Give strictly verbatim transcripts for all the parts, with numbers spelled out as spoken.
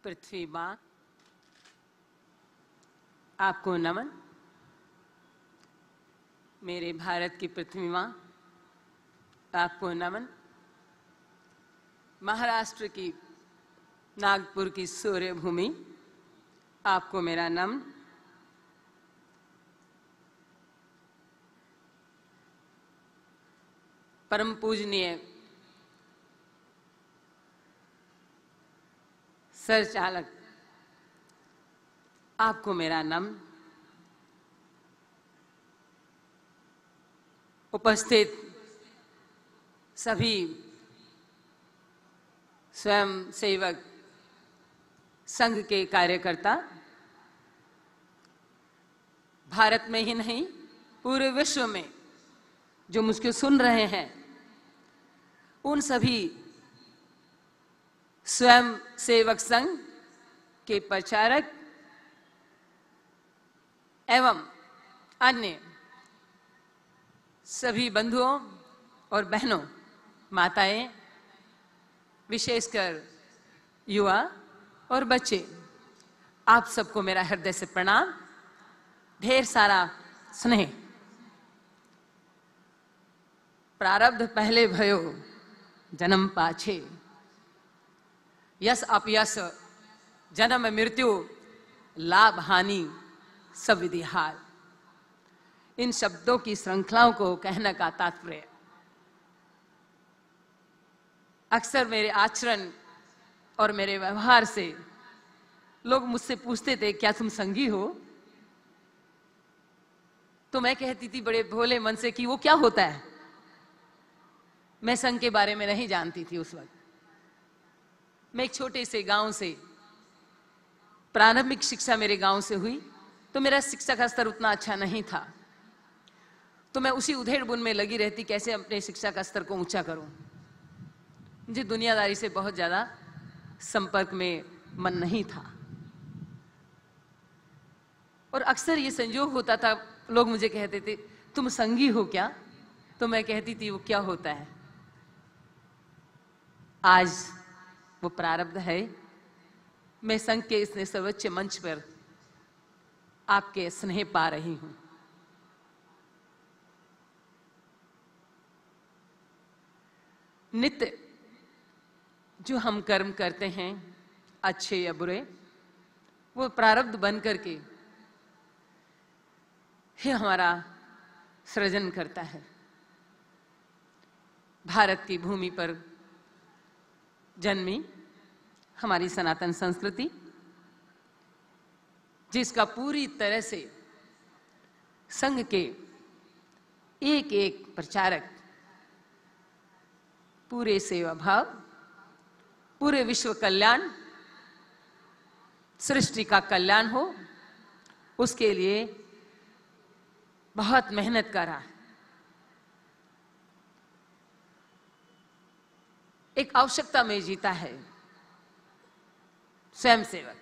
पृथ्वी माँ, आपको नमन। मेरे भारत की पृथ्वी माँ, आपको नमन। महाराष्ट्र की नागपुर की सूर्य भूमि, आपको मेरा नमन। परम पूजनीय सर चालक, आपको मेरा नमन। उपस्थित सभी स्वयं सेवक संघ के कार्यकर्ता, भारत में ही नहीं पूरे विश्व में जो मुझको सुन रहे हैं, उन सभी स्वयं सेवक संघ के प्रचारक एवं अन्य सभी बंधुओं और बहनों, माताएं, विशेषकर युवा और बच्चे, आप सबको मेरा हृदय से प्रणाम, ढेर सारा स्नेह। प्रारब्ध पहले भयो जन्म पाछे, यस अपयस जन्म मृत्यु, लाभ हानि सब विधि हाल। इन शब्दों की श्रृंखलाओं को कहने का तात्पर्य, अक्सर मेरे आचरण और मेरे व्यवहार से लोग मुझसे पूछते थे, क्या तुम संघी हो? तो मैं कहती थी बड़े भोले मन से कि वो क्या होता है। मैं संघ के बारे में नहीं जानती थी उस वक्त। मैं एक छोटे से गांव से, प्रारंभिक शिक्षा मेरे गांव से हुई, तो मेरा शिक्षा का स्तर उतना अच्छा नहीं था। तो मैं उसी उधेड़ बुन में लगी रहती, कैसे अपने शिक्षा का स्तर को ऊंचा करूं। मुझे दुनियादारी से बहुत ज्यादा संपर्क में मन नहीं था। और अक्सर ये संयोग होता था, लोग मुझे कहते थे तुम संघी हो क्या? तो मैं कहती थी वो क्या होता है। आज वो प्रारब्ध है। मैं संघ के इस सर्वोच्च मंच पर आपके स्नेह पा रही हूं। नित्य जो हम कर्म करते हैं, अच्छे या बुरे, वो प्रारब्ध बन करके ही हमारा सृजन करता है। भारत की भूमि पर जन्मी हमारी सनातन संस्कृति, जिसका पूरी तरह से संघ के एक एक प्रचारक पूरे सेवा भाव, पूरे विश्व कल्याण, सृष्टि का कल्याण हो, उसके लिए बहुत मेहनत करा। एक आवश्यकता में जीता है स्वयं सेवक।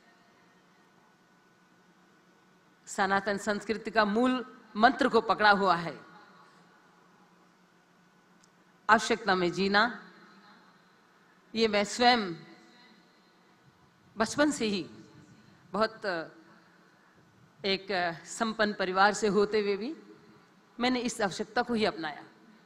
सनातन संस्कृति का मूल मंत्र को पकड़ा हुआ है, आवश्यकता में जीना। ये मैं स्वयं बचपन से ही, बहुत एक संपन्न परिवार से होते हुए भी, मैंने इस आवश्यकता को ही अपनाया।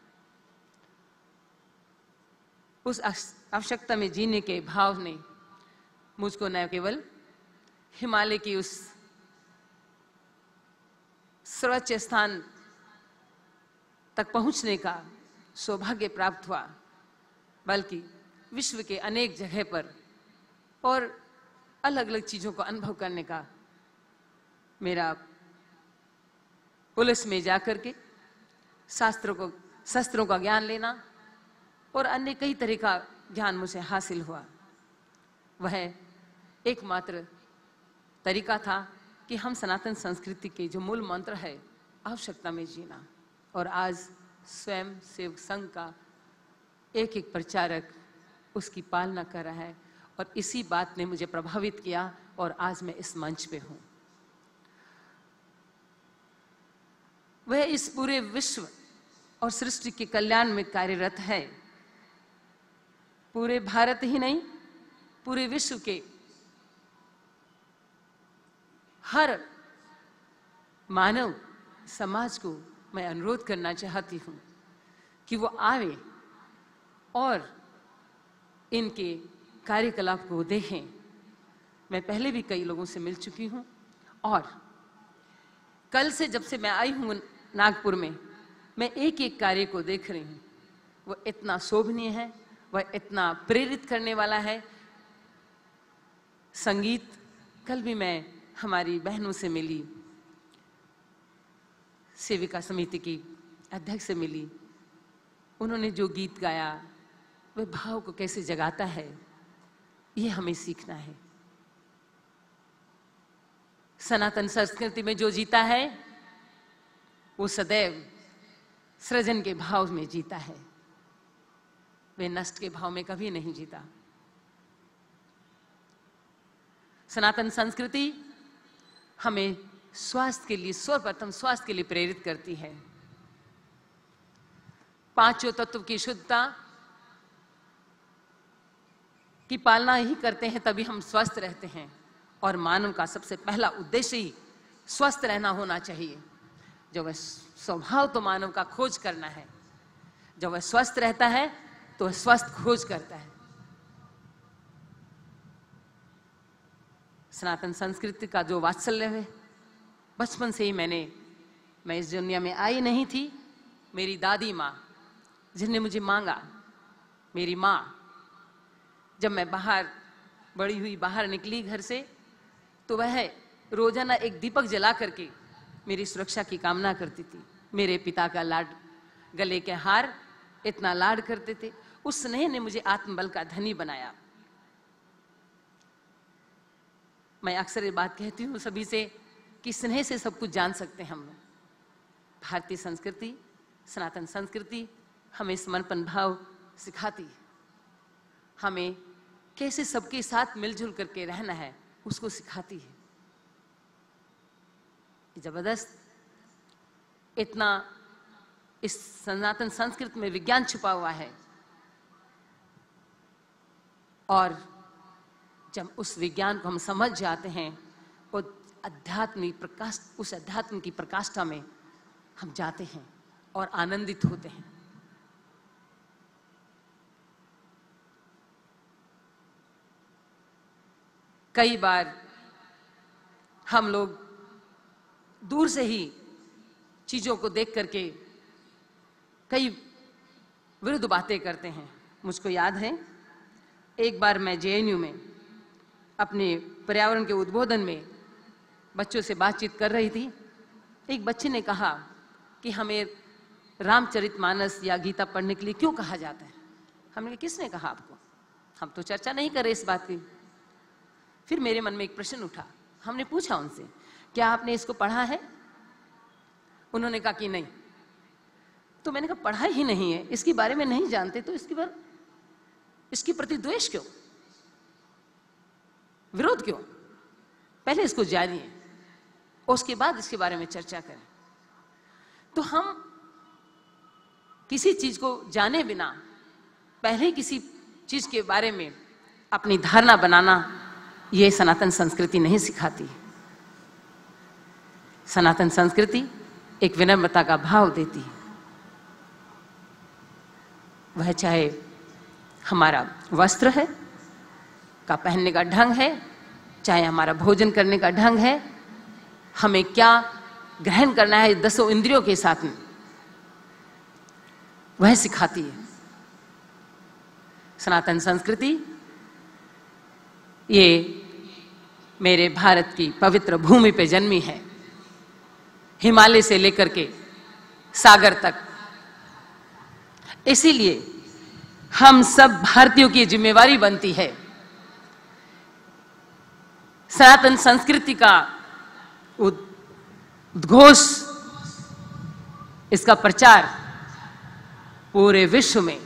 उस आवश्यकता में जीने के भाव ने मुझको न केवल हिमालय की उस सर्वोच्च स्थान तक पहुंचने का सौभाग्य प्राप्त हुआ, बल्कि विश्व के अनेक जगह पर और अलग अलग चीजों को अनुभव करने का मेरा पुलिस में जाकर के शास्त्रों को शस्त्रों का ज्ञान लेना और अन्य कई तरह का ज्ञान मुझे हासिल हुआ। वह एकमात्र तरीका था कि हम सनातन संस्कृति के जो मूल मंत्र है, आवश्यकता में जीना। और आज स्वयं सेवक संघ का एक एक प्रचारक उसकी पालना कर रहा है, और इसी बात ने मुझे प्रभावित किया, और आज मैं इस मंच पे हूं। वह इस पूरे विश्व और सृष्टि के कल्याण में कार्यरत है। पूरे भारत ही नहीं, पूरे विश्व के हर मानव समाज को मैं अनुरोध करना चाहती हूं कि वो आवे और इनके कार्यकलाप को देखें। मैं पहले भी कई लोगों से मिल चुकी हूं और कल से जब से मैं आई हूं नागपुर में, मैं एक एक कार्य को देख रही हूं। वो इतना शोभनीय है, वह इतना प्रेरित करने वाला है। संगीत, कल भी मैं हमारी बहनों से मिली, सेविका समिति की अध्यक्ष से मिली। उन्होंने जो गीत गाया वह भाव को कैसे जगाता है, ये हमें सीखना है। सनातन संस्कृति में जो जीता है वो सदैव सृजन के भाव में जीता है, वे नष्ट के भाव में कभी नहीं जीता। सनातन संस्कृति हमें स्वास्थ्य के लिए, सर्वप्रथम स्वास्थ्य के लिए प्रेरित करती है। पांचों तत्व की शुद्धता की पालना ही करते हैं तभी हम स्वस्थ रहते हैं। और मानव का सबसे पहला उद्देश्य ही स्वस्थ रहना होना चाहिए। जब वह स्वभाव तो मानव का खोज करना है, जब वह स्वस्थ रहता है तो वह स्वस्थ खोज करता है। सनातन संस्कृति का जो वात्सल्य है, बचपन से ही मैंने मैं इस दुनिया में आई नहीं थी। मेरी दादी माँ जिन्हें मुझे मांगा, मेरी माँ, जब मैं बाहर बड़ी हुई, बाहर निकली घर से, तो वह रोजाना एक दीपक जला करके मेरी सुरक्षा की कामना करती थी। मेरे पिता का लाड, गले के हार इतना लाड करते थे। उस स्नेह ने मुझे आत्मबल का धनी बनाया। मैं अक्सर ये बात कहती हूँ सभी से कि स्नेह से सब कुछ जान सकते हैं हम लोग। भारतीय संस्कृति, सनातन संस्कृति हमें समर्पण भाव सिखाती है, हमें कैसे सबके साथ मिलजुल करके रहना है उसको सिखाती है। जबरदस्त, इतना इस सनातन संस्कृति में विज्ञान छुपा हुआ है। और जब उस विज्ञान को हम समझ जाते हैं, वो आध्यात्मिक प्रकाश, उस अध्यात्म की प्रकाष्ठा में हम जाते हैं और आनंदित होते हैं। कई बार हम लोग दूर से ही चीजों को देख करके कई विरुद्ध बातें करते हैं। मुझको याद है, एक बार मैं जे एन यू में अपने पर्यावरण के उद्बोधन में बच्चों से बातचीत कर रही थी। एक बच्चे ने कहा कि हमें रामचरितमानस या गीता पढ़ने के लिए क्यों कहा जाता है। हमने कहा, किसने कहा आपको? हम तो चर्चा नहीं कर रहे इस बात की। फिर मेरे मन में एक प्रश्न उठा। हमने पूछा उनसे, क्या आपने इसको पढ़ा है? उन्होंने कहा कि नहीं। तो मैंने कहा, पढ़ा ही नहीं है, इसके बारे में नहीं जानते, तो इसके बारे इसके प्रति द्वेष क्यों, विरोध क्यों? पहले इसको जानिए, उसके बाद इसके बारे में चर्चा करें। तो हम किसी चीज को जाने बिना पहले किसी चीज के बारे में अपनी धारणा बनाना, यह सनातन संस्कृति नहीं सिखाती। सनातन संस्कृति एक विनम्रता का भाव देती है। वह चाहे हमारा वस्त्र है का पहनने का ढंग है, चाहे हमारा भोजन करने का ढंग है, हमें क्या ग्रहण करना है दसों इंद्रियों के साथ में, वह सिखाती है सनातन संस्कृति। ये मेरे भारत की पवित्र भूमि पे जन्मी है, हिमालय से लेकर के सागर तक। इसीलिए हम सब भारतीयों की जिम्मेवारी बनती है सनातन संस्कृति का उद्घोष, इसका प्रचार पूरे विश्व में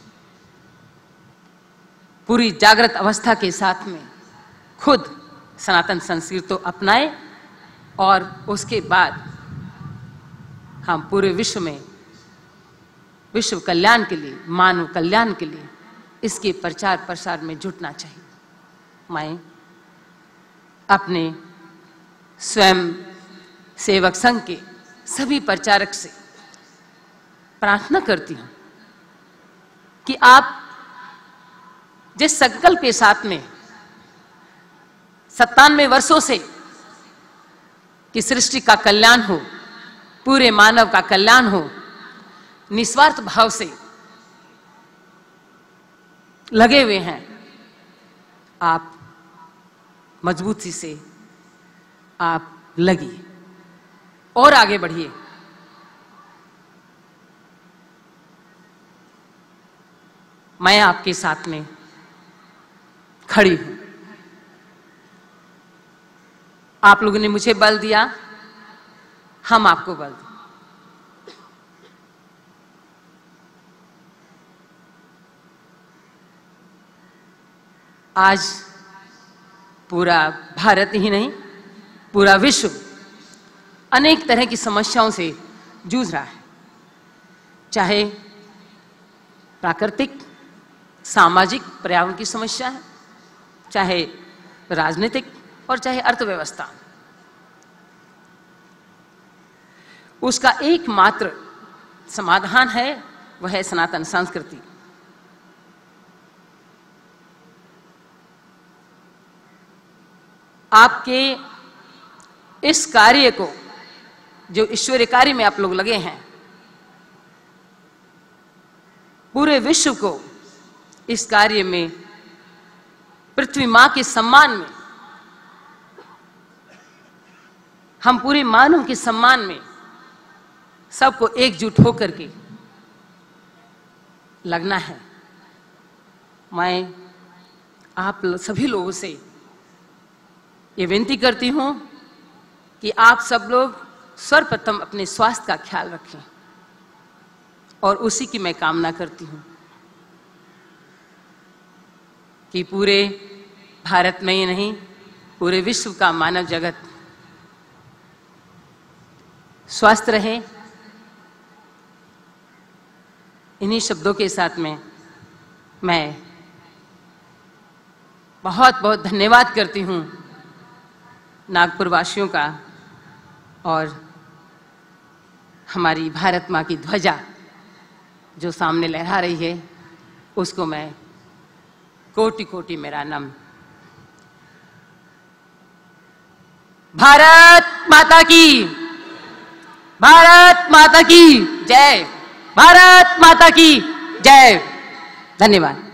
पूरी जागृत अवस्था के साथ में खुद सनातन संस्कृति को अपनाए और उसके बाद हम पूरे विश्व में विश्व कल्याण के लिए, मानव कल्याण के लिए इसके प्रचार प्रसार में जुटना चाहिए। मैं अपने स्वयं सेवक संघ के सभी प्रचारक से प्रार्थना करती हूं कि आप जिस संकल्प के साथ में सत्तानवे वर्षों से कि सृष्टि का कल्याण हो, पूरे मानव का कल्याण हो, निस्वार्थ भाव से लगे हुए हैं, आप मजबूती से आप लगिए और आगे बढ़िए। मैं आपके साथ में खड़ी हूं। आप लोगों ने मुझे बल दिया, हम आपको बल दें। आज पूरा भारत ही नहीं, पूरा विश्व अनेक तरह की समस्याओं से जूझ रहा है, चाहे प्राकृतिक, सामाजिक, पर्यावरण की समस्या है, चाहे राजनीतिक और चाहे अर्थव्यवस्था। उसका एकमात्र समाधान है, वह है सनातन संस्कृति। आपके इस कार्य को, जो ईश्वरीय कार्य में आप लोग लगे हैं, पूरे विश्व को इस कार्य में, पृथ्वी मां के सम्मान में, हम पूरे मानव के सम्मान में सबको एकजुट होकर के लगना है। मैं आप सभी लोगों से ये विनती करती हूं कि आप सब लोग सर्वप्रथम अपने स्वास्थ्य का ख्याल रखें, और उसी की मैं कामना करती हूं कि पूरे भारत में ही नहीं, पूरे विश्व का मानव जगत स्वस्थ रहे। इन्हीं शब्दों के साथ में मैं बहुत बहुत धन्यवाद करती हूं नागपुर वासियों का, और हमारी भारत मां की ध्वजा जो सामने लहरा रही है, उसको मैं कोटि कोटि मेरा नमन। भारत माता की, भारत माता की जय, भारत माता की जय। धन्यवाद।